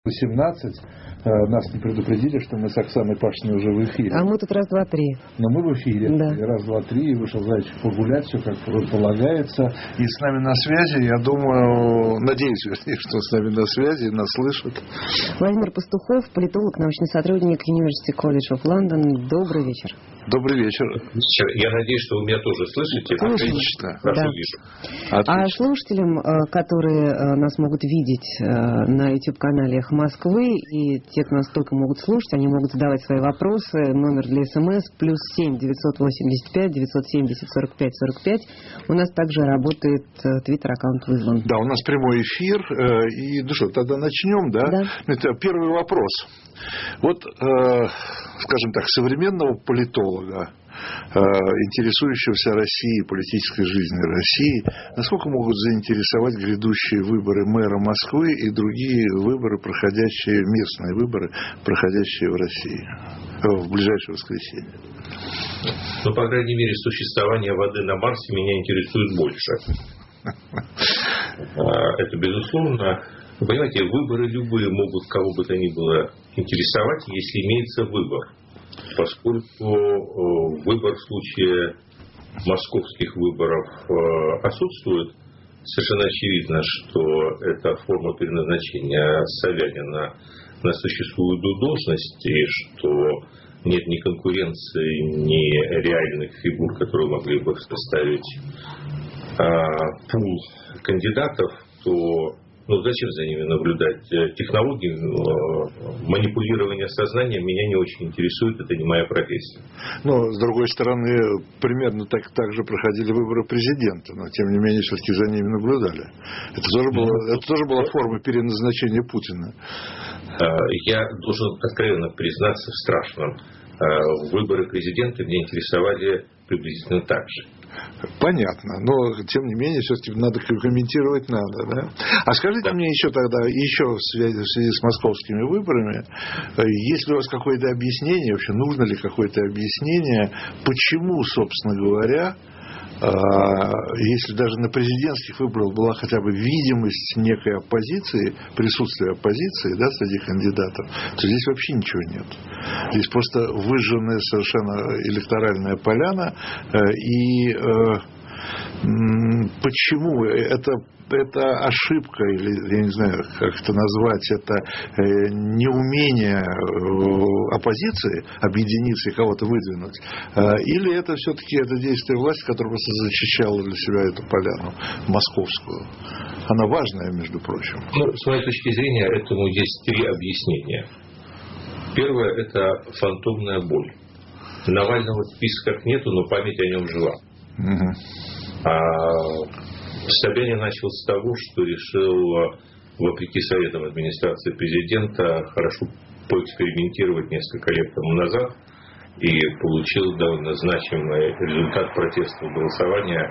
18 нас не предупредили, что мы с Оксаной Пашиной уже в эфире. А мы тут раз, два, три. Но мы в эфире. Да. И раз, два, три, вышел Зайчик погулять, все как полагается. И с нами на связи, я думаю, надеюсь, что с нами на связи, нас слышат. Владимир Пастухов, политолог, научный сотрудник University College of London. Добрый вечер. Добрый вечер. Я надеюсь, что вы меня тоже слышите. Отлично. Хорошо Да. вижу. Отлично. А слушателям, которые нас могут видеть на YouTube-канале «Эхо Москвы», и те, кто нас только могут слушать, они могут задавать свои вопросы. Номер для СМС +7 985 970 45 45. У нас также работает твиттер-аккаунт «Вызван». Да, у нас прямой эфир. И, ну что, тогда начнем, да? Да. Это первый вопрос. Вот, скажем так, современного политолога, интересующегося Россией, политической жизнью России, насколько могут заинтересовать грядущие выборы мэра Москвы и другие выборы, местные выборы, проходящие в России в ближайшее воскресенье? Ну, по крайней мере, существование воды на Марсе меня интересует больше. Это безусловно. Вы понимаете, выборы любые могут кого бы то ни было интересовать, если имеется выбор. Поскольку выбор в случае московских выборов отсутствует, совершенно очевидно, что это форма переназначения Собянина на существующую должность, и что нет ни конкуренции, ни реальных фигур, которые могли бы составить пул кандидатов, то зачем за ними наблюдать? Технологии манипулирования сознанием меня не очень интересуют, это не моя профессия. Но, с другой стороны, примерно так же проходили выборы президента, но, тем не менее, все-таки за ними наблюдали. Это тоже была форма переназначения Путина. Я должен откровенно признаться в страшном. Выборы президента меня интересовали приблизительно так же. Понятно, но тем не менее все-таки надо комментировать надо, да? А скажите мне еще в связи с московскими выборами, есть ли у вас какое-то объяснение, вообще нужно ли какое-то объяснение, почему, собственно говоря, если даже на президентских выборах была хотя бы видимость некой оппозиции, присутствие оппозиции, да, среди кандидатов, то здесь вообще ничего нет. Здесь просто выжженная совершенно электоральная поляна. И почему это ошибка, или я не знаю, как это назвать, это неумение оппозиции объединиться и кого-то выдвинуть, или это все-таки это действие власти, которая просто защищала для себя эту поляну московскую. Она важная, между прочим. С моей точки зрения, этому есть три объяснения. Первое – это фантомная боль. Навального в списках нету, но память о нем жива. Собянин начал с того, что решил, вопреки советам администрации президента, хорошо поэкспериментировать несколько лет тому назад и получил довольно значимый результат протестного голосования,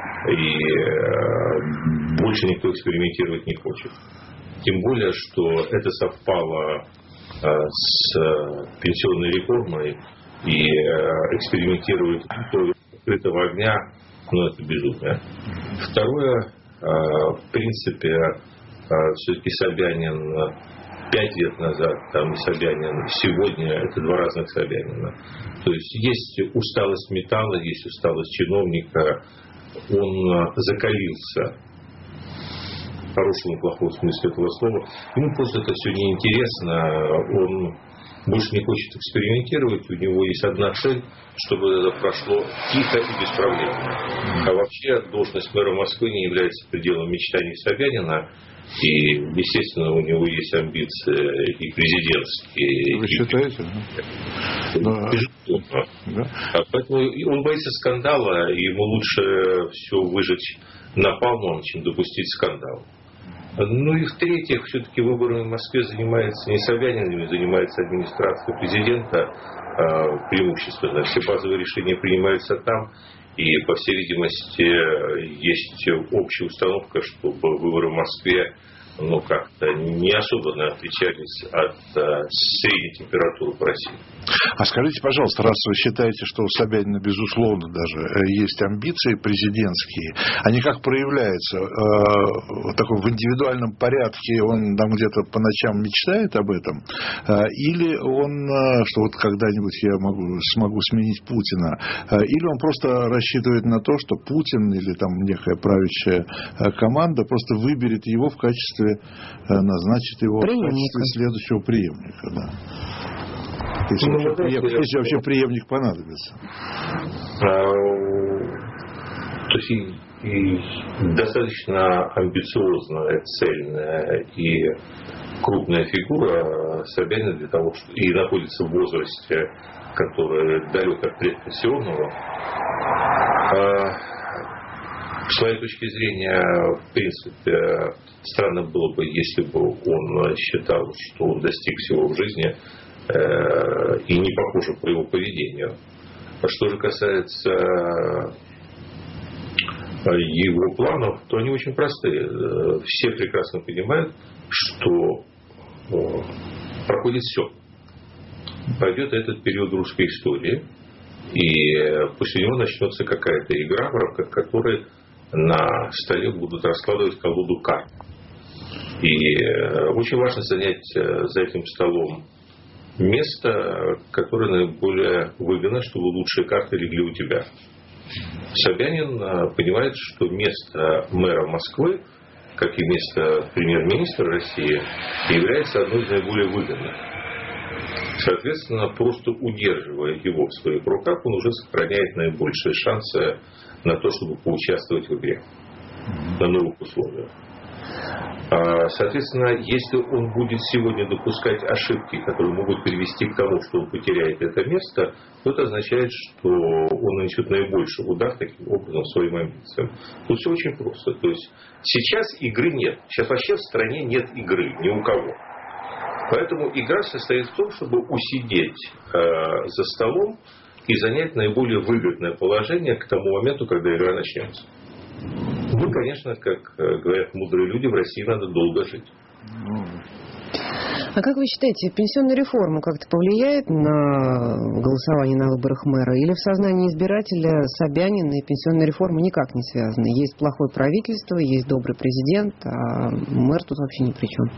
и больше никто экспериментировать не хочет. Тем более, что это совпало с пенсионной реформой, и экспериментировать до открытого огня, это безумно. Второе, в принципе, все-таки Собянин 5 лет назад, и Собянин сегодня, это два разных Собянина. То есть усталость металла, есть усталость чиновника, он закалился. В хорошем и плохом смысле этого слова. Ему просто это все неинтересно, он больше не хочет экспериментировать, у него есть одна цель, чтобы это прошло тихо и без проблем. А вообще должность мэра Москвы не является пределом мечтаний Собянина, и, естественно, у него есть амбиции и президентские. Вы считаете? Безусловно. Да. Поэтому он боится скандала, и ему лучше все выжечь напалмом, чем допустить скандал. И в-третьих, все-таки выборами в Москве занимается не Собянин, занимается администрация президента преимущественно. Все базовые решения принимаются там, и, по всей видимости, есть общая установка, чтобы выборы в Москве как-то не особенно отличались от средней температуры по России. А скажите, пожалуйста, раз вы считаете, что у Собянина, безусловно, даже есть амбиции президентские, они как проявляются? В индивидуальном порядке он там где-то по ночам мечтает об этом? Или он, что вот когда-нибудь я смогу сменить Путина? Или он просто рассчитывает на то, что Путин или там некая правящая команда просто выберет его в качестве, назначит его в качестве следующего преемника? Да. Если вообще преемник понадобится. То есть и достаточно амбициозная, цельная и крупная фигура Собянина для того, что и находится в возрасте, который далек от предпенсионного. С моей точки зрения, в принципе, странно было бы, если бы он считал, что он достиг всего в жизни, и не похоже по его поведению. Что же касается его планов, то они очень простые. Все прекрасно понимают, что проходит все. Пойдет этот период русской истории, и после него начнется какая-то игра, в рамках которой на столе будут раскладывать колоду карт. И очень важно занять за этим столом место, которое наиболее выгодно, чтобы лучшие карты легли у тебя. Собянин понимает, что место мэра Москвы, как и место премьер-министра России, является одной из наиболее выгодных. Соответственно, просто удерживая его в своих руках, он уже сохраняет наибольшие шансы на то, чтобы поучаствовать в игре на новых условиях. Соответственно, если он будет сегодня допускать ошибки, которые могут привести к тому, что он потеряет это место, то это означает, что он нанесет наибольший удар таким образом своим амбициям. Тут все очень просто. То есть сейчас игры нет. Сейчас вообще в стране нет игры ни у кого. Поэтому игра состоит в том, чтобы усидеть за столом и занять наиболее выгодное положение к тому моменту, когда игра начнется. Ну, конечно, как говорят мудрые люди, в России надо долго жить. А как вы считаете, пенсионная реформа как-то повлияет на голосование на выборах мэра? Или в сознании избирателя Собянин и пенсионная реформа никак не связаны? Есть плохое правительство, есть добрый президент, а мэр тут вообще ни при чем.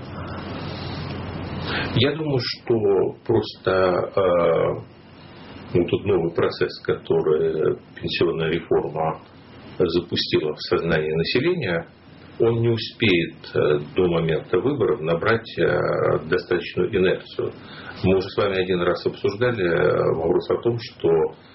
Я думаю, что просто тот новый процесс, который пенсионная реформа запустила в сознании населения, он не успеет до момента выборов набрать достаточную инерцию. Мы уже с вами один раз обсуждали вопрос о том, что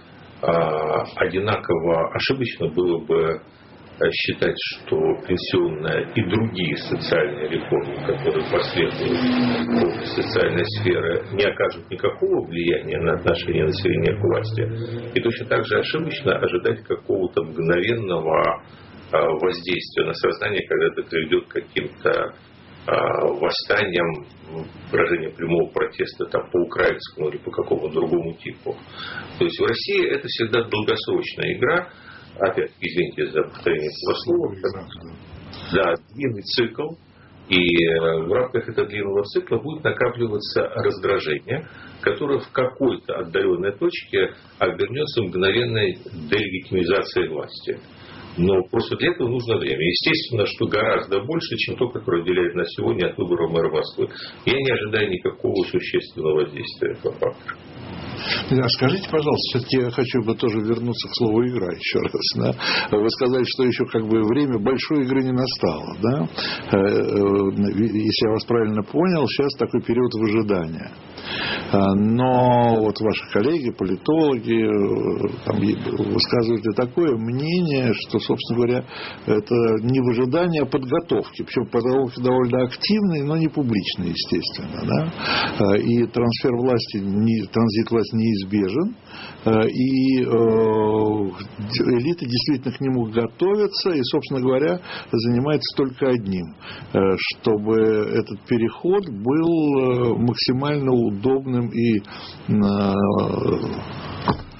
одинаково ошибочно было бы считать, что пенсионная и другие социальные реформы, которые последуют в социальной сфере, не окажут никакого влияния на отношение населения к власти. И точно так же ошибочно ожидать какого-то мгновенного воздействия на сознание, когда это приведет к каким-то восстаниям, выражением прямого протеста там, по украинскому или по какому-то другому типу. То есть в России это всегда долгосрочная игра. Опять, извините за повторение этого слова. Да, длинный цикл. И в рамках этого длинного цикла будет накапливаться раздражение, которое в какой-то отдаленной точке обернется мгновенной делегитимизацией власти. Но просто для этого нужно время. Естественно, что гораздо больше, чем то, которое уделяет на сегодня от выбора мэра Москвы. Я не ожидаю никакого существенного воздействия этого фактора. Скажите, пожалуйста, все-таки я хочу бы тоже вернуться к слову «игра» еще раз. Да? Вы сказали, что еще время большой игры не настало. Да? Если я вас правильно понял, сейчас такой период выжидания. Но вот ваши коллеги, политологи, там, высказывают и такое мнение, что, собственно говоря, это не выжидание, а подготовки. Причем подготовки довольно активные, но не публичные, естественно. Да? И трансфер власти, транзит власти неизбежен, и элиты действительно к нему готовятся, и, собственно говоря, занимаются только одним, чтобы этот переход был максимально удобным и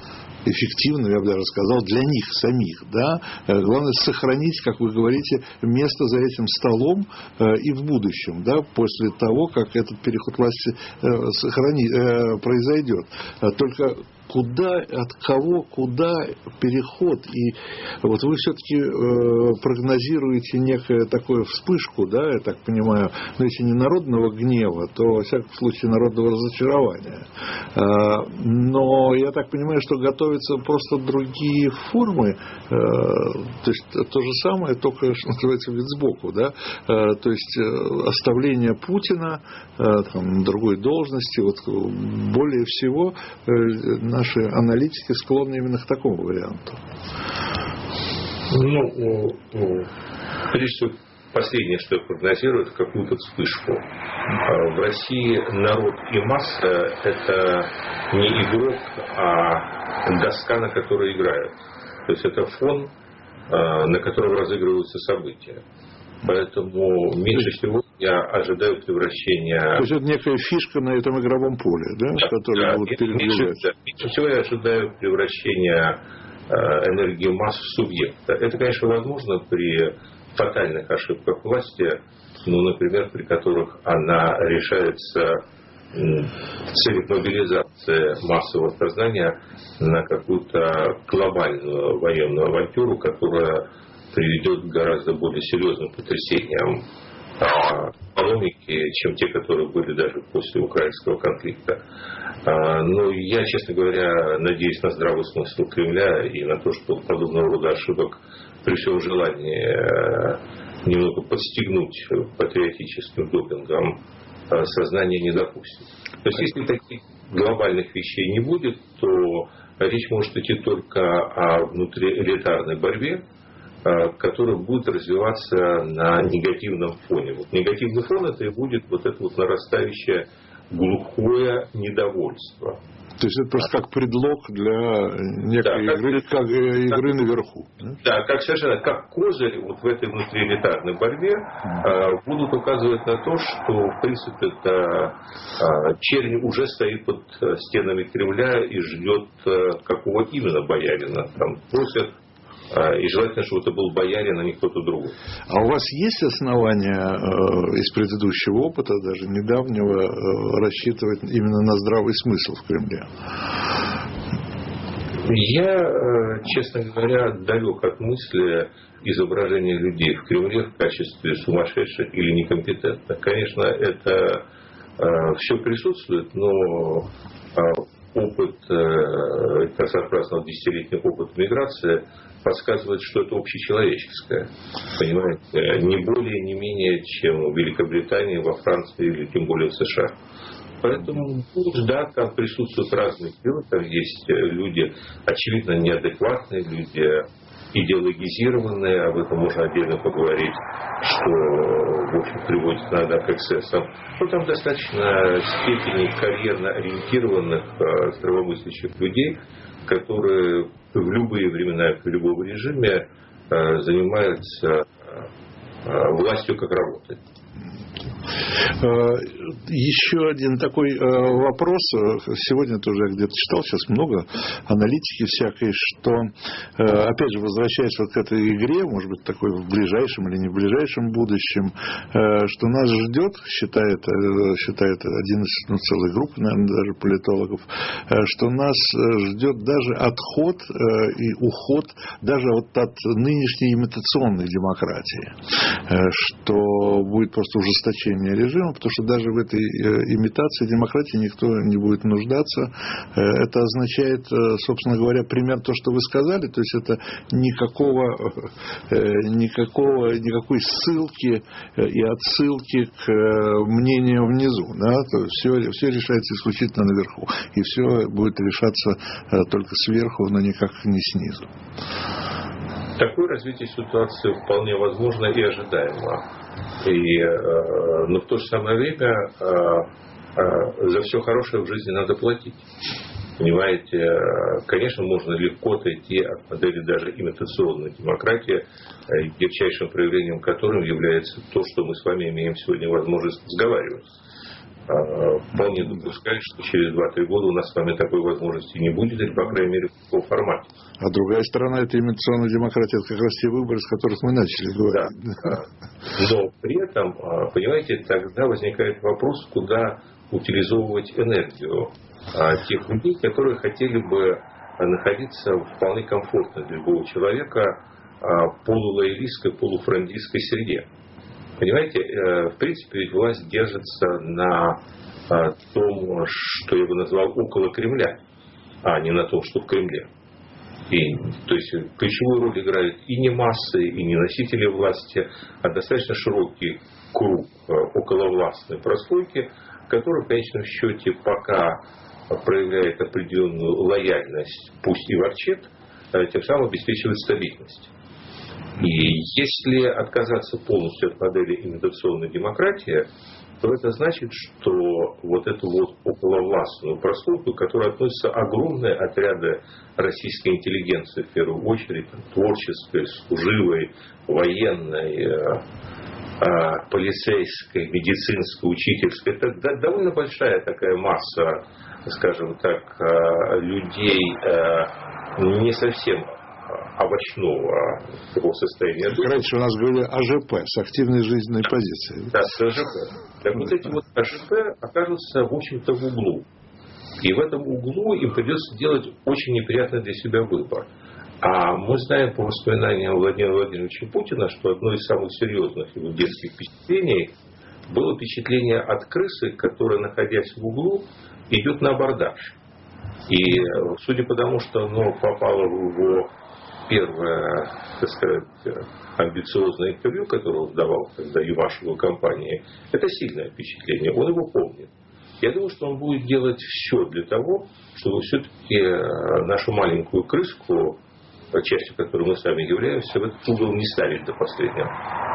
эффективным, я бы даже сказал, для них самих. Да? Главное сохранить, как вы говорите, место за этим столом и в будущем, да, после того, как этот переход власти произойдет. Только куда, от кого, куда переход. И вот вы все-таки прогнозируете некую такую вспышку, да, я так понимаю, но если не народного гнева, то, во всяком случае, народного разочарования. Но я так понимаю, что готовятся просто другие формы, то есть то же самое, только, что называется, вид сбоку, да, то есть оставление Путина там, другой должности, вот более всего наши аналитики склонны именно к такому варианту. Прежде всего, последнее, что я прогнозирую, это какую-то вспышку. В России народ и масса – это не игрок, а доска, на которой играют. То есть это фон, на котором разыгрываются события. Поэтому меньше всего я ожидаю превращения... То есть это некая фишка на этом игровом поле, да, да, которую будут передвигать. Меньше всего я ожидаю превращения энергии масс в субъекта. Это, конечно, возможно при фатальных ошибках власти, например, при которых она решается в целях мобилизации массового сознания на какую-то глобальную военную авантюру, которая приведет к гораздо более серьезным потрясениям экономики, чем те, которые были даже после украинского конфликта. Но я, честно говоря, надеюсь на здравый смысл Кремля и на то, что подобного рода ошибок при всем желании немного подстегнуть патриотическим допингом сознание не допустит. То есть, если таких глобальных вещей не будет, то речь может идти только о внутриэлитарной борьбе, которая будет развиваться на негативном фоне. Вот негативный фон это и будет вот это вот нарастающее глухое недовольство. То есть это просто как предлог для некой игры наверху. Да, как козырь вот в этой внутриэлитарной борьбе будут указывать на то, что в принципе это чернь уже стоит под стенами Кремля и ждет какого именно боярина. Там просят. И желательно, чтобы это был боярин, а не кто-то другой. А у вас есть основания из предыдущего опыта, даже недавнего, рассчитывать именно на здравый смысл в Кремле? Я, честно говоря, далек от мысли изображения людей в Кремле в качестве сумасшедших или некомпетентных. Конечно, это все присутствует, но опыт, соответственно, десятилетний опыт миграции подсказывает, что это общечеловеческое. Понимаете? Не более, не менее, чем в Великобритании, во Франции или тем более в США. Поэтому, да, там присутствуют разные силы, там есть люди, очевидно, неадекватные, люди идеологизированные, об этом можно отдельно поговорить, что, в общем, приводит иногда к эксцессам. Но там достаточно степени карьерно ориентированных, здравомыслящих людей, которые в любые времена, в любом режиме занимаются властью как работой. Еще один такой вопрос. Сегодня тоже я где-то читал, сейчас много аналитики всякой, что, опять же, возвращаясь вот к этой игре, может быть, такой в ближайшем или не в ближайшем будущем, что нас ждет, считает один из целой группы, наверное, даже политологов, что нас ждет даже отход и уход даже вот от нынешней имитационной демократии, что будет просто ужесточение режима, потому что даже в этой имитации демократии никто не будет нуждаться. Это означает, собственно говоря, пример то, что вы сказали, то есть это никакой ссылки и отсылки к мнению внизу. Да? То есть все решается исключительно наверху. И все будет решаться только сверху, но никак не снизу. Такое развитие ситуации вполне возможно и ожидаемо. Но в то же самое время за все хорошее в жизни надо платить. Понимаете, конечно, можно легко отойти от модели даже имитационной демократии, ярчайшим проявлением которым является то, что мы с вами имеем сегодня возможность разговаривать. вполне допускать, что через 2-3 года у нас с вами такой возможности не будет, или, по крайней мере, в таком формате. А другая сторона – это имитационная демократия, это как раз те выборы, с которых мы начали говорить. Да. Но при этом, понимаете, тогда возникает вопрос, куда утилизовывать энергию тех людей, которые хотели бы находиться в вполне комфортной для любого человека полулоялистской, полуфрандистской среде. Понимаете, в принципе, ведь власть держится на том, что я бы назвал около Кремля, а не на том, что в Кремле. И, то есть ключевую роль играют и не массы, и не носители власти, а достаточно широкий круг околовластной прослойки, который в конечном счете пока проявляет определенную лояльность, пусть и ворчит, тем самым обеспечивает стабильность. И если отказаться полностью от модели имитационной демократии, то это значит, что вот эту вот околовластную прослойку, к которой относятся огромные отряды российской интеллигенции, в первую очередь творческой, служивой, военной, полицейской, медицинской, учительской, это довольно большая такая масса, скажем так, людей не совсем овощного такого состояния. Раньше у нас говорили АЖП, с активной жизненной позицией. Да, с АЖП. Так вот эти вот АЖП окажутся, в общем-то, в углу. И в этом углу им придется делать очень неприятный для себя выбор. А мы знаем по воспоминаниям Владимира Владимировича Путина, что одно из самых серьезных его детских впечатлений было впечатление от крысы, которая, находясь в углу, идет на абордаж. И судя по тому, что оно попало в его первое, так сказать, амбициозное интервью, которое он давал тогда Ювашеву компании, это сильное впечатление, он его помнит. Я думаю, что он будет делать все для того, чтобы все-таки нашу маленькую крыску, частью которой мы сами являемся, в этот угол не ставить до последнего.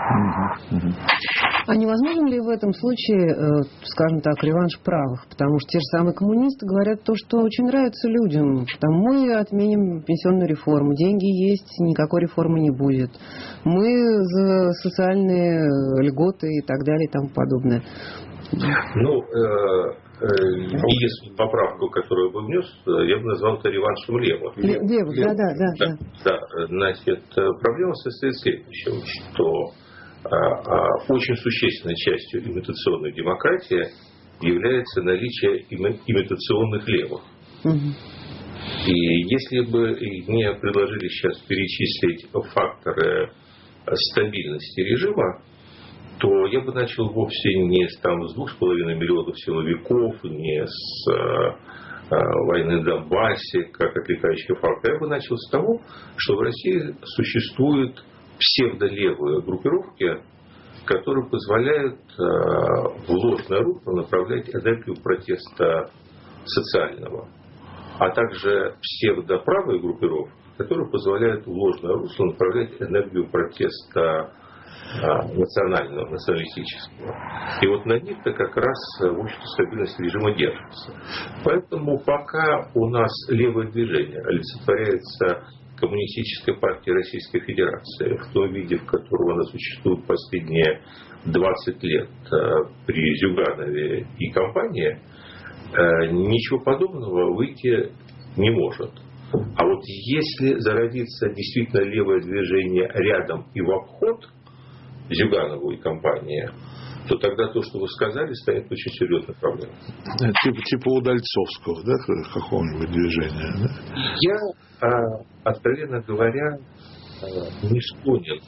А невозможен ли в этом случае, скажем так, реванш правых? Потому что те же самые коммунисты говорят то, что очень нравится людям. Там мы отменим пенсионную реформу, деньги есть, никакой реформы не будет. Мы за социальные льготы и так далее и тому подобное. Ну, единственную поправку, которую бы внес, я бы назвал это реваншем левых. Да. Значит, проблема состоит в следующем, что очень существенной частью имитационной демократии является наличие имитационных левых. И если бы мне предложили сейчас перечислить факторы стабильности режима, то я бы начал вовсе не с 2,5 миллионов силовиков, не с войны в Донбассе, как отвлекающий фактор. Я бы начал с того, что в России существуют псевдолевые группировки, которые позволяют в ложное русло направлять энергию протеста социального, а также псевдоправые группировки, которые позволяют в ложное русло направлять энергию протеста национального, националистического. И вот на них-то как раз, в общем-то, стабильность режима держится. Поэтому пока у нас левое движение олицетворяется Коммунистической партией Российской Федерации в том виде, в котором она существует последние 20 лет при Зюганове и компании, ничего подобного выйти не может. А вот если зародится действительно левое движение рядом и в обход Зюганову и компании, то тогда то, что вы сказали, станет очень серьезной проблемой. Типа Удальцовского, да, какого-нибудь движения? Да? Я, откровенно говоря, не склонен.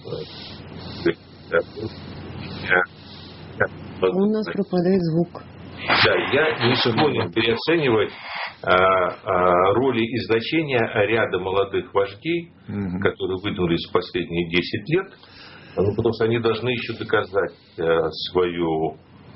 У нас пропадает звук. Да, я не склонен переоценивать роли и значения ряда молодых вождей, которые выдвинулись в последние 10 лет, потому что они должны еще доказать свою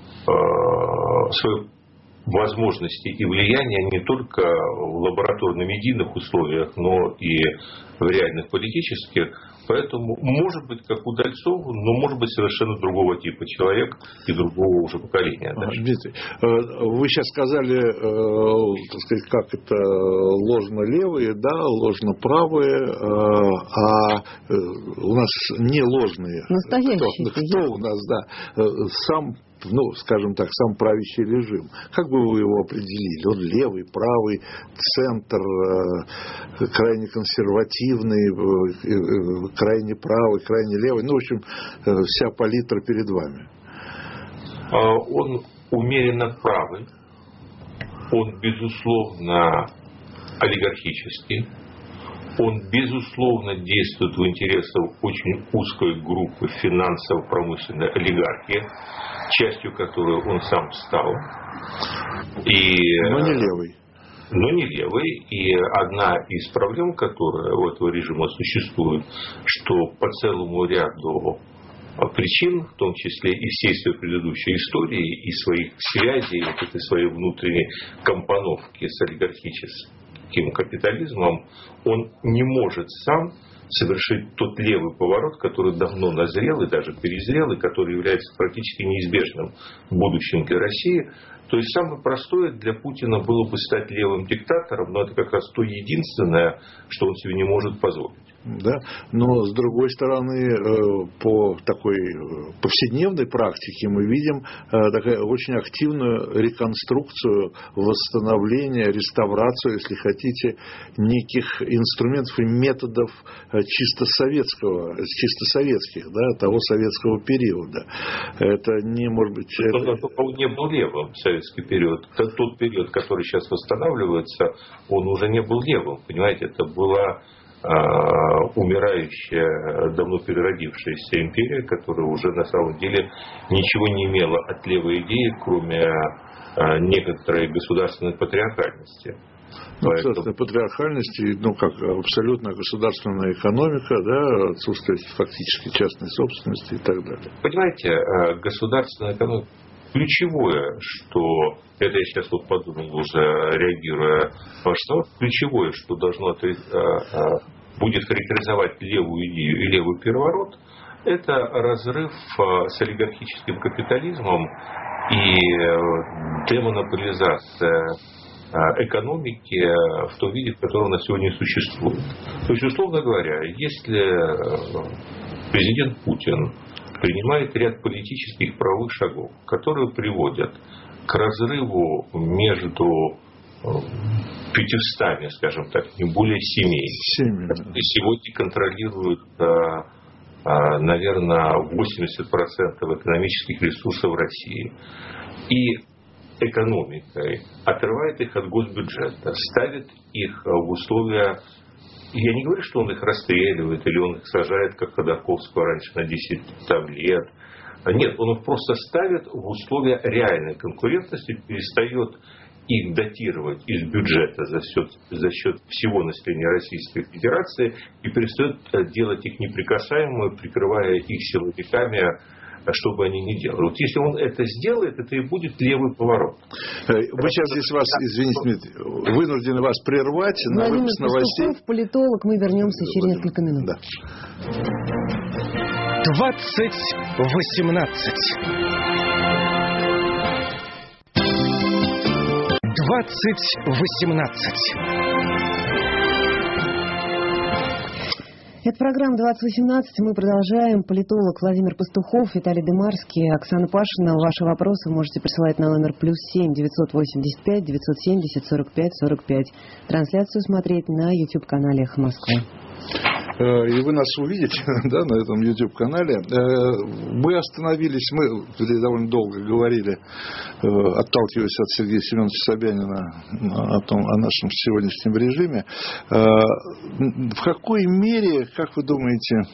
возможности и влияние не только в лабораторно-медийных условиях, но и в реальных политических. Поэтому, может быть, как Удальцов, но может быть совершенно другого типа человек и другого уже поколения. Дмитрий, вы сейчас сказали, так сказать, как это ложно-левые, да, ложно-правые, а у нас не ложные. Настоящие. Кто у нас, да, сам ну, скажем так, сам правящий режим. Как бы вы его определили? Он левый, правый, центр, крайне консервативный, крайне правый, крайне левый. Ну, в общем, вся палитра перед вами. Он умеренно правый. Он, безусловно, олигархический. Он, безусловно, действует в интересах очень узкой группы финансово-промышленной олигархии, частью которой он сам стал. Но не левый. Но не левый. И одна из проблем, которая у этого режима существует, что по целому ряду причин, в том числе и всей своей предыдущей истории, и своих связей, вот этой своей внутренней компоновки с олигархическим капитализмом, он не может сам совершить тот левый поворот, который давно назрел и даже перезрел, и который является практически неизбежным в будущем для России. То есть самое простое для Путина было бы стать левым диктатором, но это как раз то единственное, что он себе не может позволить. Да? Но, с другой стороны, по такой повседневной практике мы видим такую очень активную реконструкцию, восстановление, реставрацию, если хотите, неких инструментов и методов чисто советских, да, того советского периода. Это не может быть... Он не был левым в советский период. Тот период, который сейчас восстанавливается, он уже не был левым. Понимаете, это была умирающая, давно переродившаяся империя, которая уже на самом деле ничего не имела от левой идеи, кроме некоторой государственной патриархальности. Ну, государственной патриархальности, ну, как абсолютно государственная экономика, да, отсутствие фактически частной собственности и так далее. Понимаете, государственная экономика, ключевое, что, это я сейчас вот подумал уже, реагируя на ваш вопрос, ключевое, что должно будет характеризовать левую идею и левый переворот, это разрыв с олигархическим капитализмом и демонополизация экономики в том виде, в котором она сегодня существует. То есть, условно говоря, если президент Путин принимает ряд политических правовых шагов, которые приводят к разрыву между 500, скажем так, не более семей. И сегодня контролируют, наверное, 80% экономических ресурсов в России. И экономикой отрывает их от госбюджета, ставит их в условия... Я не говорю, что он их расстреливает или он их сажает, как Ходорковского раньше, на 10 лет. Нет, он их просто ставит в условия реальной конкурентности, перестает их датировать из бюджета за счет всего населения Российской Федерации и перестает делать их неприкасаемыми, прикрывая их силовиками, что бы они ни делали. Вот если он это сделает, это и будет левый поворот. Мы сейчас здесь вас, извините, вынуждены вас прервать на выпуск новостей. Пастухов, политолог, мы вернемся через несколько минут. Да. 2018. 2018. Это программа 2018. Мы продолжаем. Политолог Владимир Пастухов, Виталий Дымарский, Оксана Пашина. Ваши вопросы можете присылать на номер +7 985 970 45 45. Трансляцию смотреть на YouTube-канале «Эхо Москвы». И вы нас увидите, да, на этом YouTube-канале. Мы остановились, мы довольно долго говорили, отталкиваясь от Сергея Семеновича Собянина о нашем сегодняшнем режиме. В какой мере, как вы думаете,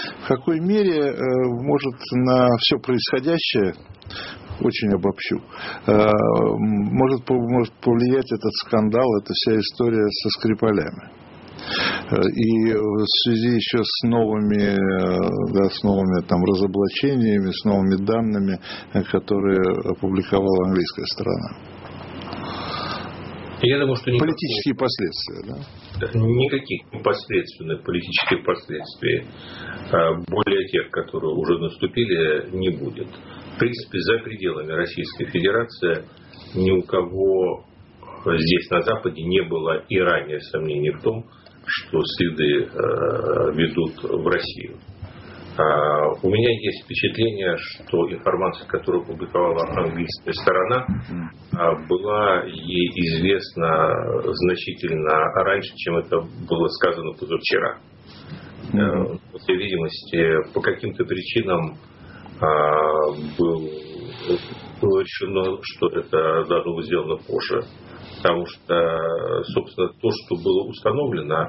может на все происходящее, очень обобщу, может повлиять этот скандал, эта вся история со Скрипалями? И в связи еще с новыми там разоблачениями, с новыми данными, которые опубликовала английская сторона. Я думаю, что политические последствия, да? Никаких непосредственных политических последствий, более тех, которые уже наступили, не будет. В принципе, за пределами Российской Федерации ни у кого здесь на Западе не было и ранее сомнений в том, что следы ведут в Россию. У меня есть впечатление, что информация, которую опубликовала английская сторона, была ей известна значительно раньше, чем это было сказано позавчера. По всей видимости, по каким-то причинам было решено, что это должно быть сделано позже. Потому что, собственно, то, что было установлено,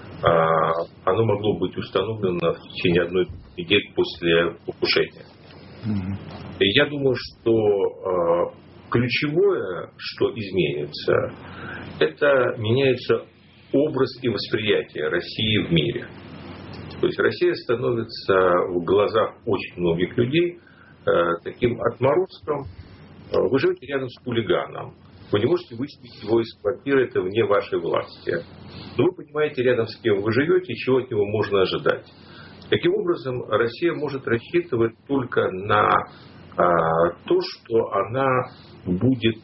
оно могло быть установлено в течение одной недели после покушения. И я думаю, что ключевое, что изменится, это меняется образ и восприятие России в мире. То есть Россия становится в глазах очень многих людей таким отморозком. Вы живете рядом с хулиганом. Вы не можете выселить его из квартиры, это вне вашей власти. Но вы понимаете, рядом с кем вы живете, чего от него можно ожидать. Таким образом, Россия может рассчитывать только на то, что она будет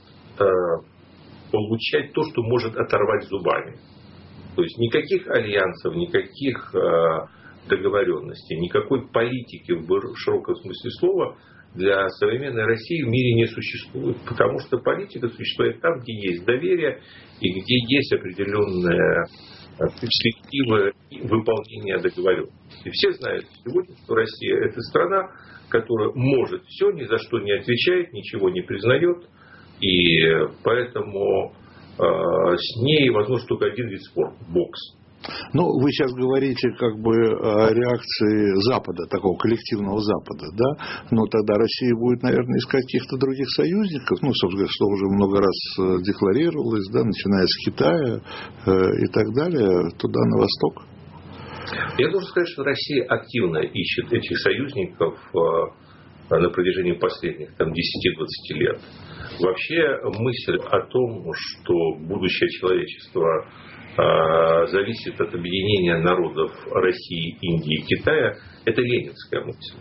получать то, что может оторвать зубами. То есть никаких альянсов, никаких договоренностей, никакой политики в широком смысле слова для современной России в мире не существует. Потому что политика существует там, где есть доверие и где есть определенные перспективы выполнения договоренностей. Все знают сегодня, что Россия – это страна, которая может все, ни за что не отвечает, ничего не признает. И поэтому с ней возможно только один вид спорта – бокс. Ну, вы сейчас говорите как бы о реакции Запада, такого коллективного Запада, да? Но тогда Россия будет, наверное, искать каких-то других союзников, ну, собственно, что уже много раз декларировалось, да, начиная с Китая и так далее, туда, на восток. Я должен сказать, что Россия активно ищет этих союзников на протяжении последних 10-20 лет. Вообще мысль о том, что будущее человечества зависит от объединения народов России, Индии и Китая, это ленинская мысль.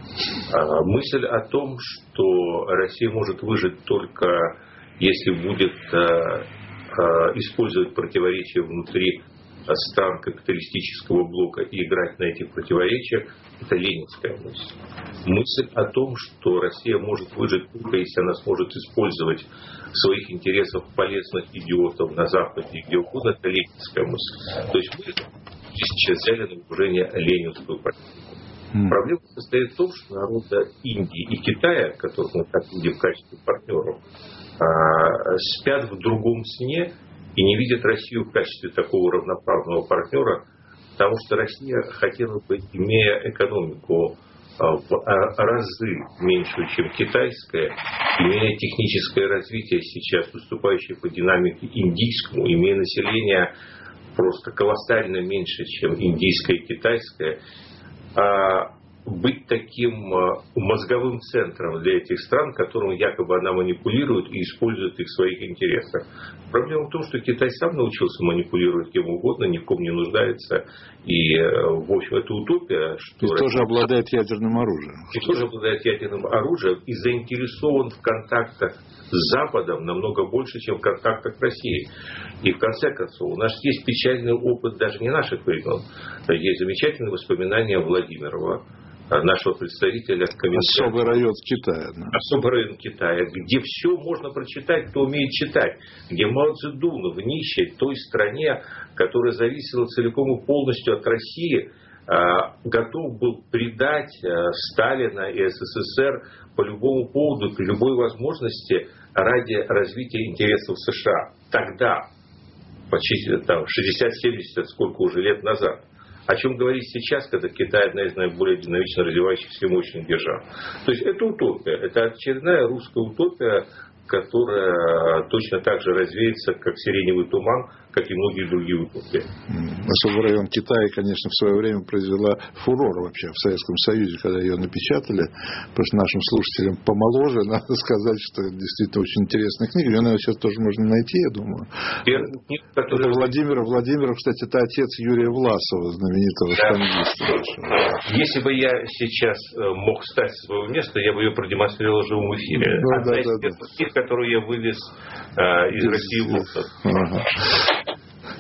Мысль о том, что Россия может выжить только если будет использовать противоречия внутри стран капиталистического блока и играть на этих противоречиях, это ленинская мысль. Мысль о том, что Россия может выжить только если она сможет использовать в своих интересах полезных идиотов на Западе и где угодно, это ленинская мысль. То есть мы сейчас взяли на вооружение ленинскую политику. Проблема состоит в том, что народы Индии и Китая, которых мы так видим в качестве партнеров, спят в другом сне и не видят Россию в качестве такого равноправного партнера, потому что Россия хотела бы, имея экономику в разы меньше, чем китайская, имея техническое развитие сейчас, уступающее по динамике индийскому, имея население просто колоссально меньше, чем индийское и китайское, быть таким мозговым центром для этих стран, которым якобы она манипулирует и использует их в своих интересах. Проблема в том, что Китай сам научился манипулировать кем угодно, ни в ком не нуждается. И, в общем, это утопия. Что и тоже обладает ядерным оружием. И тоже обладает ядерным оружием и заинтересован в контактах с Западом намного больше, чем в контактах с Россией. И в конце концов, у нас есть печальный опыт даже не наших времен. Есть замечательные воспоминания Владимирова, нашего представителя в Коминтерне. Особый район Китая. Да. Особый район Китая, где все можно прочитать, кто умеет читать. Где Мао Цзэдун в нищей той стране, которая зависела целиком и полностью от России, готов был предать Сталина и СССР по любому поводу, при любой возможности ради развития интересов США. Тогда, почти 60-70, сколько уже лет назад. О чем говорить сейчас, когда Китай одна из наиболее динамично развивающихся мощных держав. То есть это утопия. Это очередная русская утопия, которая точно так же развеется, как сиреневый туман, как и многие другие утопии. Особый район Китая, конечно, в свое время произвела фурор вообще в Советском Союзе, когда ее напечатали. Просто нашим слушателям помоложе надо сказать, что это действительно очень интересная книга. Ее, наверное, сейчас тоже можно найти, я думаю. Это Владимиров, кстати, это отец Юрия Власова, знаменитого штангиста. Если бы я сейчас мог встать с своего места, я бы ее продемонстрировал в живом эфире. Одна из тех, которую я вывез из России в Лондон.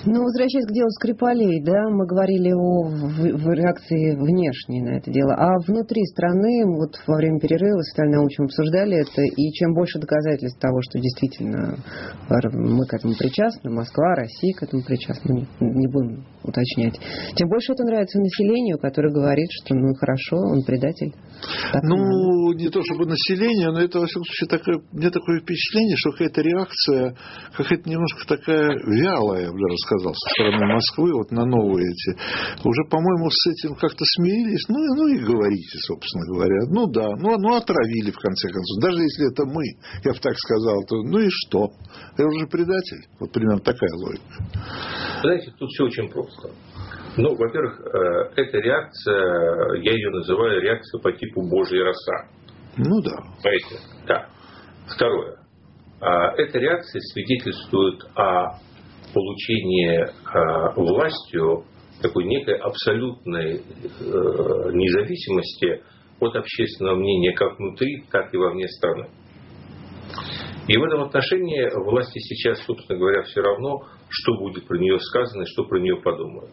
Ну, возвращаясь к делу Скрипалей, да, мы говорили о реакции внешней на это дело, а внутри страны, вот во время перерыва с Виталием Наумовичем обсуждали это, и чем больше доказательств того, что действительно мы к этому причастны, Москва, Россия к этому причастны, не будем уточнять, тем больше это нравится населению, которое говорит, что ну хорошо, он предатель. Ну, не то чтобы население, но это, во всяком случае, мне такое впечатление, что какая-то реакция, какая-то немножко такая вялая, я бы даже сказал, со стороны Москвы, вот на новые эти. Уже, по-моему, с этим как-то смирились. Ну и говорите, собственно говоря. Ну да, ну отравили, в конце концов. Даже если это мы, я бы так сказал, то ну и что? Это уже предатель. Вот примерно такая логика. Знаете, тут все очень просто. Ну, во-первых, эта реакция, я ее называю реакция по типу Божья роса. Ну да. Понимаете? Да. Второе. Эта реакция свидетельствует о получении властью такой некой абсолютной независимости от общественного мнения как внутри, так и вовне страны. И в этом отношении власти сейчас, собственно говоря, все равно, что будет про нее сказано и что про нее подумают.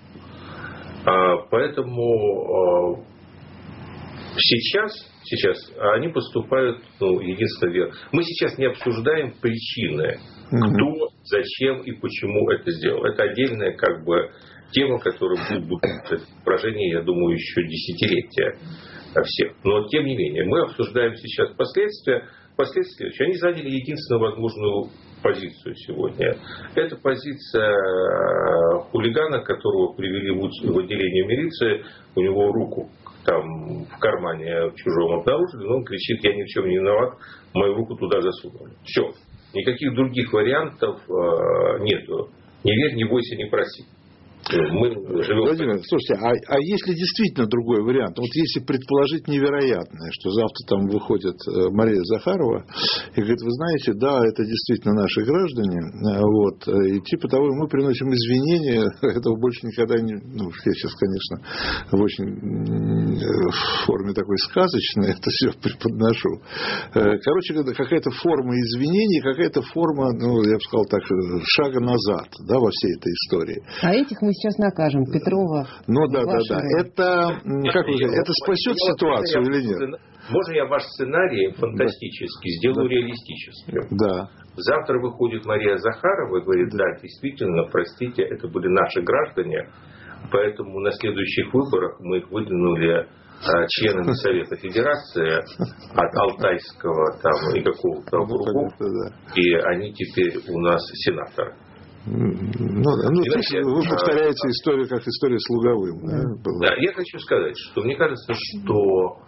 Поэтому сейчас они поступают, единственно верно. Мы сейчас не обсуждаем причины, кто, зачем и почему это сделал. Это отдельная тема, которая будет в поражении, я думаю, еще десятилетия всех. Но тем не менее, мы обсуждаем сейчас последствия. Последствия, они заняли единственно возможную позицию сегодня. Это позиция хулигана, которого привели в отделение милиции, у него руку там в кармане чужом обнаружили, но он кричит: я ни в чем не виноват, мою руку туда засунули. Все. Никаких других вариантов нету. Не верь, не бойся, не проси. Мы живем... Владимир, слушайте, а если действительно другой вариант? Вот если предположить невероятное, что завтра там выходит Мария Захарова и говорит: вы знаете, да, это действительно наши граждане, вот, и типа того, мы приносим извинения, этого больше никогда не... Ну, я сейчас, конечно, в форме такой сказочной это все преподношу. Короче, какая-то форма извинений, какая-то форма, я бы сказал так, шага назад, да, во всей этой истории. А этих мы сейчас накажем, Петрова. Ну да. Это, как вы говорите, это спасет ситуацию или нет? Можно я ваш сценарий фантастический сделаю реалистическим? Да. Завтра выходит Мария Захарова и говорит: да, действительно, простите, это были наши граждане, поэтому на следующих выборах мы их выдвинули членами Совета Федерации от Алтайского и какого-то округа, и они теперь у нас сенаторы. Вы повторяете историю, как история с Луговым. Да, я хочу сказать, что мне кажется, что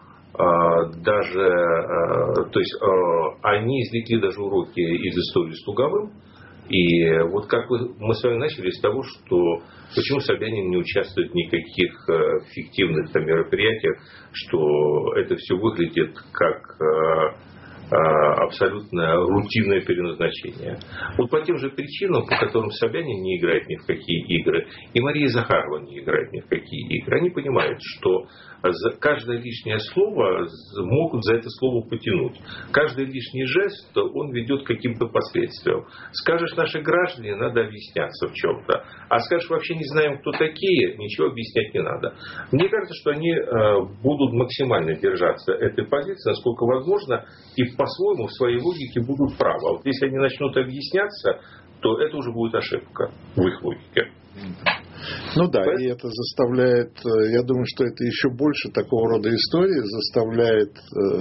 они извлекли даже уроки из истории с Луговым. И вот мы с вами начали с того, что почему Собянин не участвует в никаких фиктивных мероприятиях, что это все выглядит как абсолютно рутинное переназначение. Вот по тем же причинам, по которым Собянин не играет ни в какие игры, и Мария Захарова не играет ни в какие игры. Они понимают, что каждое лишнее слово могут за это слово потянуть. Каждый лишний жест, он ведет к каким-то последствиям. Скажешь: наши граждане, надо объясняться в чем-то. А скажешь: вообще не знаем, кто такие, ничего объяснять не надо. Мне кажется, что они будут максимально держаться этой позиции, насколько возможно, и по-своему, в своей логике будут правы. А вот если они начнут объясняться, то это уже будет ошибка в их логике. Ну да, и это заставляет, я думаю, что это еще больше такого рода истории заставляет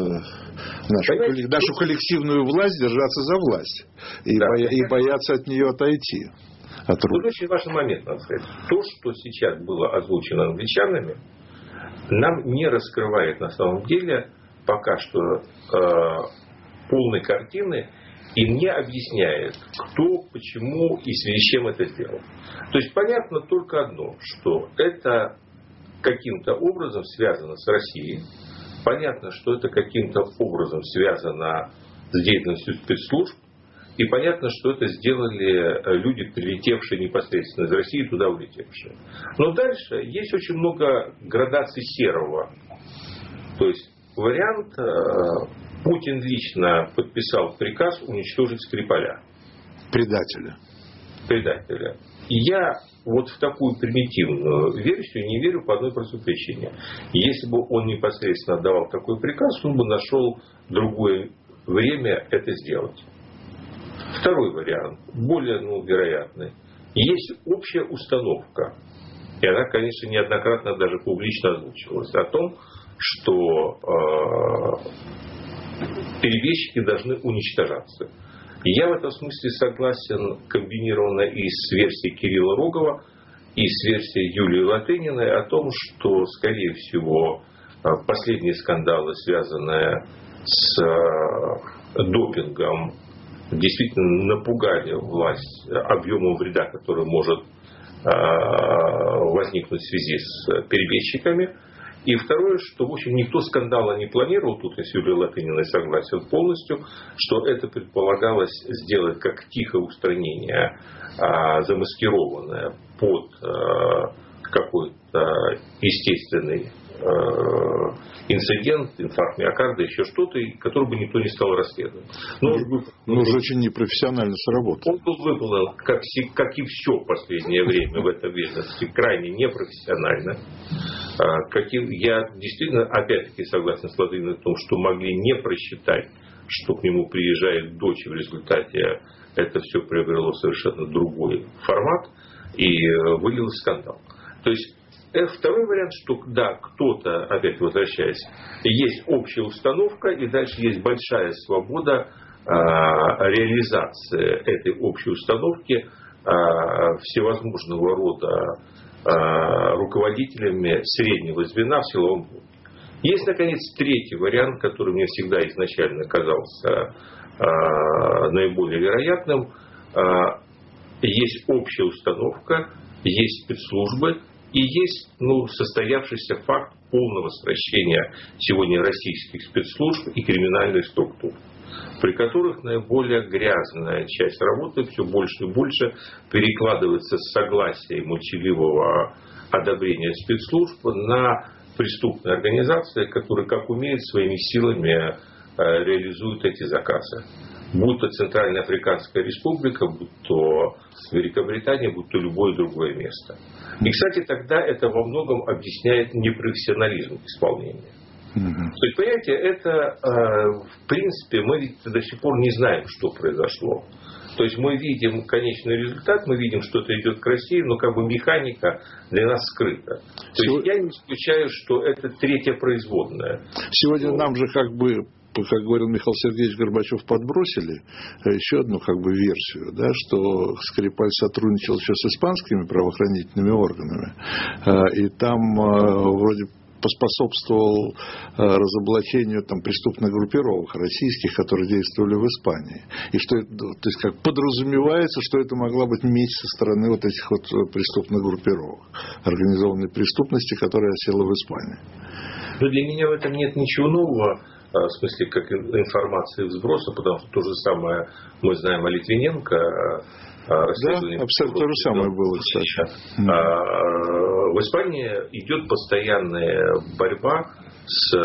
нашу коллективную власть держаться за власть и бояться от нее отойти. Тут очень важный момент, надо сказать. То, что сейчас было озвучено англичанами, нам не раскрывает на самом деле пока что полной картины и не объясняет, кто, почему и в связи с чем это сделал. То есть понятно только одно, что это каким-то образом связано с Россией. Понятно, что это каким-то образом связано с деятельностью спецслужб. И понятно, что это сделали люди, прилетевшие непосредственно из России, туда улетевшие. Но дальше есть очень много градаций серого. То есть вариант: Путин лично подписал приказ уничтожить Скрипаля. Предателя. я вот в такую примитивную версию не верю по одной простой причине. Если бы он непосредственно отдавал такой приказ, он бы нашел другое время это сделать. Второй вариант, более вероятный. Есть общая установка, и она, конечно, неоднократно даже публично озвучивалась, о том, что перебежчики должны уничтожаться. Я в этом смысле согласен комбинированно и с версией Кирилла Рогова, и с версией Юлии Латыниной о том, что, скорее всего, последние скандалы, связанные с допингом, действительно напугали власть объемом вреда, который может возникнуть в связи с перебежчиками. И второе, что, в общем, никто скандала не планировал, тут я с Юлией Латыниной согласен полностью, что это предполагалось сделать как тихое устранение, замаскированное под какой-то естественный инцидент, инфаркт миокарда, еще что-то, который бы никто не стал расследовать. Но уже очень непрофессионально сработал. Он был выполнен, как и все в последнее время в этой ведомстве, крайне непрофессионально. Я действительно, опять-таки, согласен с Латыниной в том, что могли не просчитать, что к нему приезжает дочь, в результате это все приобрело совершенно другой формат и вылился скандал. То есть, второй вариант, что да, кто-то, опять возвращаясь, есть общая установка, и дальше есть большая свобода реализации этой общей установки всевозможного рода руководителями среднего звена в силовом блоке. Есть, наконец, третий вариант, который мне всегда изначально казался наиболее вероятным. Есть общая установка, есть спецслужбы и есть состоявшийся факт полного сращения сегодня российских спецслужб и криминальных структур, при которых наиболее грязная часть работы все больше и больше перекладывается с согласия и молчаливого одобрения спецслужб на преступные организации, которые, как умеют, своими силами реализуют эти заказы. Будь то Центральная Африканская Республика, будь то Великобритания, будь то любое другое место. И, кстати, тогда это во многом объясняет непрофессионализм исполнения. То есть, понимаете, это, в принципе, мы ведь до сих пор не знаем, что произошло. То есть, мы видим конечный результат, мы видим, что это идет к России, но как бы механика для нас скрыта. То есть, я не исключаю, что это третья производная. Сегодня нам же как говорил Михаил Сергеевич Горбачев, подбросили еще одну версию, да, что Скрипаль сотрудничал еще с испанскими правоохранительными органами, и там вроде поспособствовал разоблачению преступных группировок российских, которые действовали в Испании. И что это, то есть как подразумевается, что это могла быть месть со стороны этих преступных группировок, организованной преступности, которая осела в Испании. Но для меня в этом нет ничего нового, в смысле как информации взброса, потому что то же самое мы знаем о Литвиненко. Да, абсолютно то же самое было, кстати. В Испании идет постоянная борьба с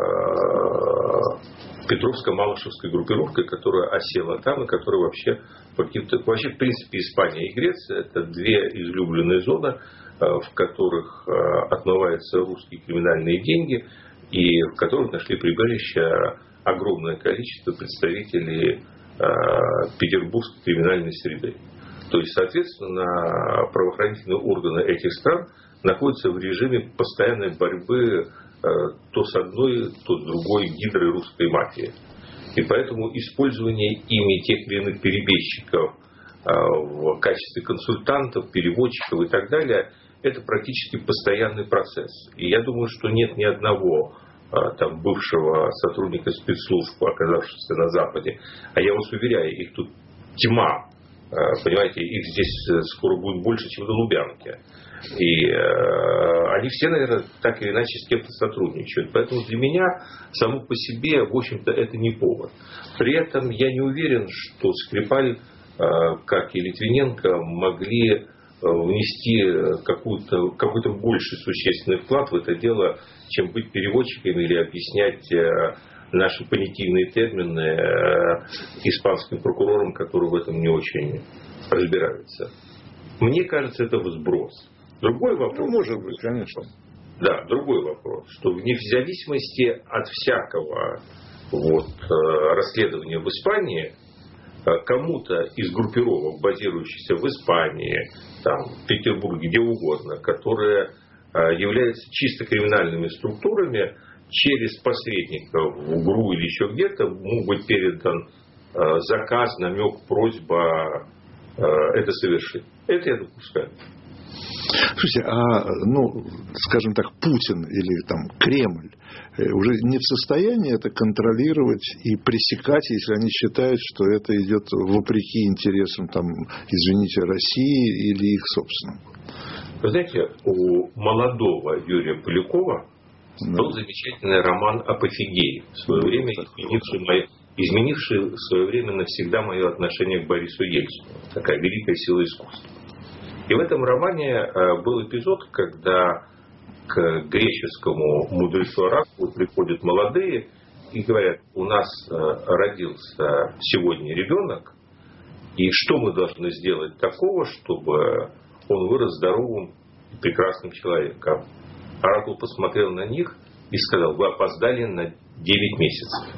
Петровско-Малышевской группировкой, которая осела там, и которая вообще, в принципе, Испания и Греция — это две излюбленные зоны, в которых отмываются русские криминальные деньги, и в которых нашли прибежище огромное количество представителей петербургской криминальной среды. То есть, соответственно, правоохранительные органы этих стран находятся в режиме постоянной борьбы то с одной, то с другой гидрой русской мафии. И поэтому использование ими тех или иных перебежчиков в качестве консультантов, переводчиков и так далее, это практически постоянный процесс. И я думаю, что нет ни одного бывшего сотрудника спецслужб, оказавшегося на Западе, а я вас уверяю, их тут тьма. Понимаете, их здесь скоро будет больше, чем на Лубянке. И они все, наверное, так или иначе с кем-то сотрудничают. Поэтому для меня само по себе, в общем-то, это не повод. При этом я не уверен, что Скрипаль, как и Литвиненко, могли внести какой-то больший существенный вклад в это дело, чем быть переводчиками или объяснять наши понятийные термины испанским прокурорам, которые в этом не очень разбираются. Мне кажется, это сброс. Другой вопрос. Ну, может быть, конечно. Да, другой вопрос, что вне зависимости от всякого расследования в Испании, кому-то из группировок, базирующихся в Испании, там, в Петербурге, где угодно, которые являются чисто криминальными структурами, через посредников в ГРУ или еще где-то мог быть передан заказ, намек, просьба это совершить. Это я допускаю. Слушайте, скажем так, Путин или там Кремль уже не в состоянии это контролировать и пресекать, если они считают, что это идет вопреки интересам, там, извините, России или их собственным? Вы знаете, у молодого Юрия Полякова был замечательный роман «Апофигей», в свое время изменивший в свое время навсегда мое отношение к Борису Ельцину. Такая великая сила искусства. И в этом романе был эпизод, когда к греческому мудрецу оракулу приходят молодые и говорят: у нас родился сегодня ребенок, и что мы должны сделать такого, чтобы он вырос здоровым и прекрасным человеком? Оракул посмотрел на них и сказал: вы опоздали на 9 месяцев.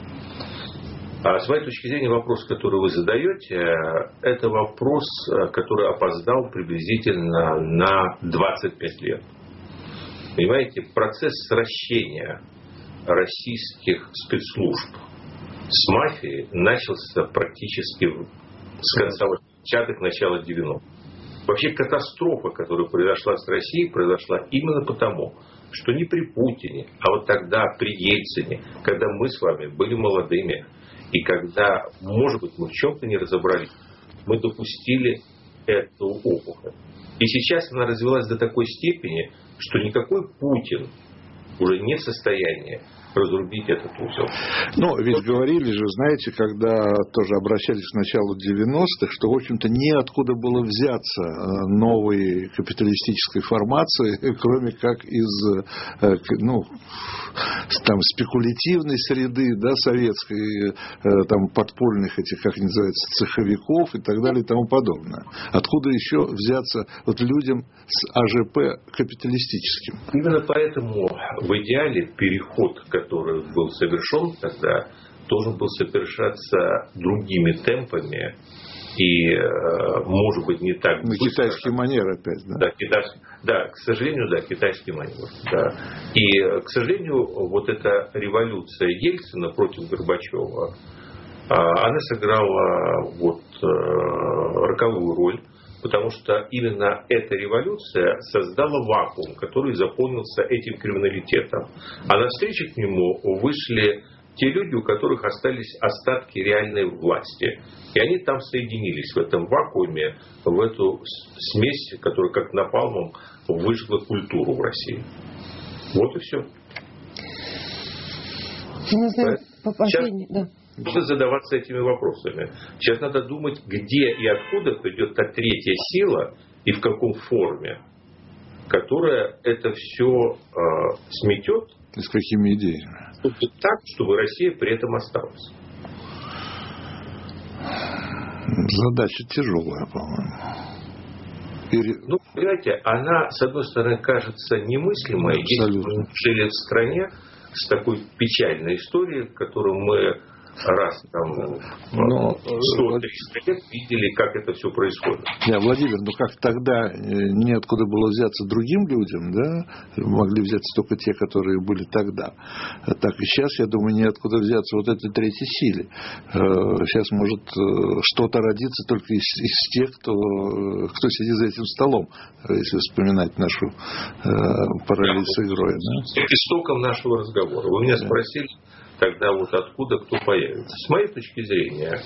А с моей точки зрения, вопрос, который вы задаете, это вопрос, который опоздал приблизительно на 25 лет. Понимаете, процесс сращения российских спецслужб с мафией начался практически с конца 80-х, начала 90-х. Вообще катастрофа, которая произошла с Россией, произошла именно потому, что не при Путине, а вот тогда при Ельцине, когда мы с вами были молодыми, и когда, может быть, мы в чем-то не разобрались, мы допустили эту опухоль. И сейчас она развилась до такой степени, что никакой Путин уже не в состоянии разрубить этот узел. Ну, ведь говорили же, знаете, когда тоже обращались к началу 90-х, что, в общем-то, неоткуда было взяться новой капиталистической формации, кроме как из, там, спекулятивной среды, да, советской, там, подпольных этих, как они называются, цеховиков и так далее и тому подобное. Откуда еще взяться вот людям с АЖП капиталистическим? Именно поэтому в идеале переход, который был совершен тогда, должен был совершаться другими темпами и, может быть, не так быстро. На китайский манер опять, да? Да, к сожалению, да, китайский манер. Да. И, к сожалению, вот эта революция Ельцина против Горбачева, она сыграла роковую роль, потому что именно эта революция создала вакуум, который заполнился этим криминалитетом. А навстречу к нему вышли те люди, у которых остались остатки реальной власти. И они там соединились в этом вакууме, в эту смесь, которая как напалмом выжгла культуру в России. Вот и все. Нужно задаваться этими вопросами. Сейчас надо думать, где и откуда придет та третья сила и в каком форме, которая это все сметет. И с какими идеями? Так, чтобы Россия при этом осталась. Задача тяжелая, по-моему. Ну, понимаете, она, с одной стороны, кажется немыслимой. Если мы жили в стране с такой печальной историей, которую мы раз там 100-300 лет видели, как это все происходит. Владимир, как тогда неоткуда было взяться другим людям, да, могли взяться только те, которые были тогда. Так и сейчас, я думаю, неоткуда взяться вот этой третьей силе. Сейчас может что-то родиться только из тех, кто сидит за этим столом, если вспоминать нашу параллель с игрой. Да? Истоком нашего разговора. Вы меня спросили, тогда откуда кто появится. С моей точки зрения,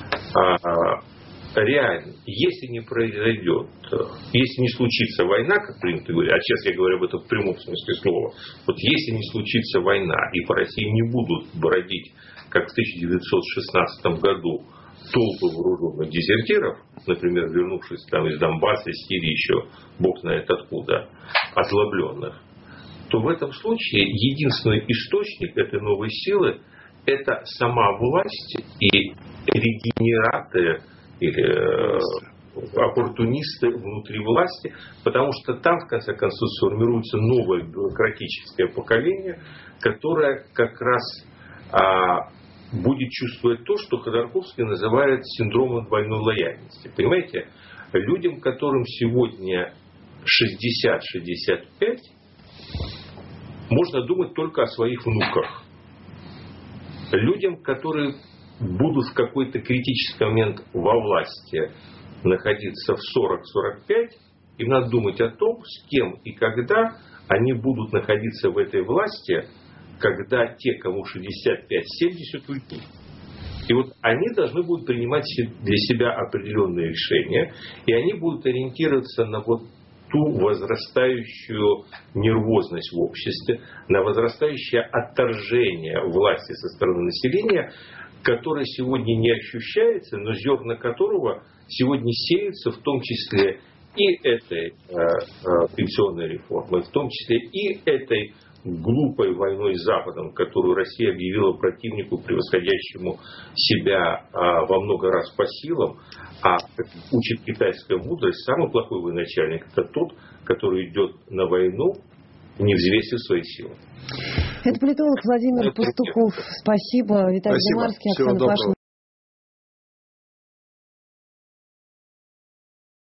реально, если не произойдет, если не случится война, как принято говорить, а сейчас я говорю об этом в прямом смысле слова, если не случится война, и по России не будут бродить, как в 1916 году, толпы вооруженных дезертиров, например, вернувшись из Донбасса, из Сирии, еще бог знает откуда, озлобленных, то в этом случае единственный источник этой новой силы – это сама власть и регенераты или оппортунисты внутри власти, потому что там, в конце концов, сформируется новое бюрократическое поколение, которое как раз будет чувствовать то, что Ходорковский называет синдромом двойной лояльности. Понимаете, людям, которым сегодня 60-65, можно думать только о своих внуках. Людям, которые будут в какой-то критический момент во власти находиться в 40-45, им надо думать о том, с кем и когда они будут находиться в этой власти, когда те, кому 65-70, уйдут. И вот они должны будут принимать для себя определенные решения, и они будут ориентироваться на вот ту возрастающую нервозность в обществе, на возрастающее отторжение власти со стороны населения, которое сегодня не ощущается, но зерна которого сегодня сеются в том числе и этой пенсионной реформой, в том числе и этой глупой войной с Западом, которую Россия объявила противнику, превосходящему себя во много раз по силам. А учит китайская мудрость, самый плохой военачальник – это тот, который идет на войну, не взвесив свои силы. Это политолог Владимир Пастухов. Спасибо. Виталий Демарский, Оксана Пашина.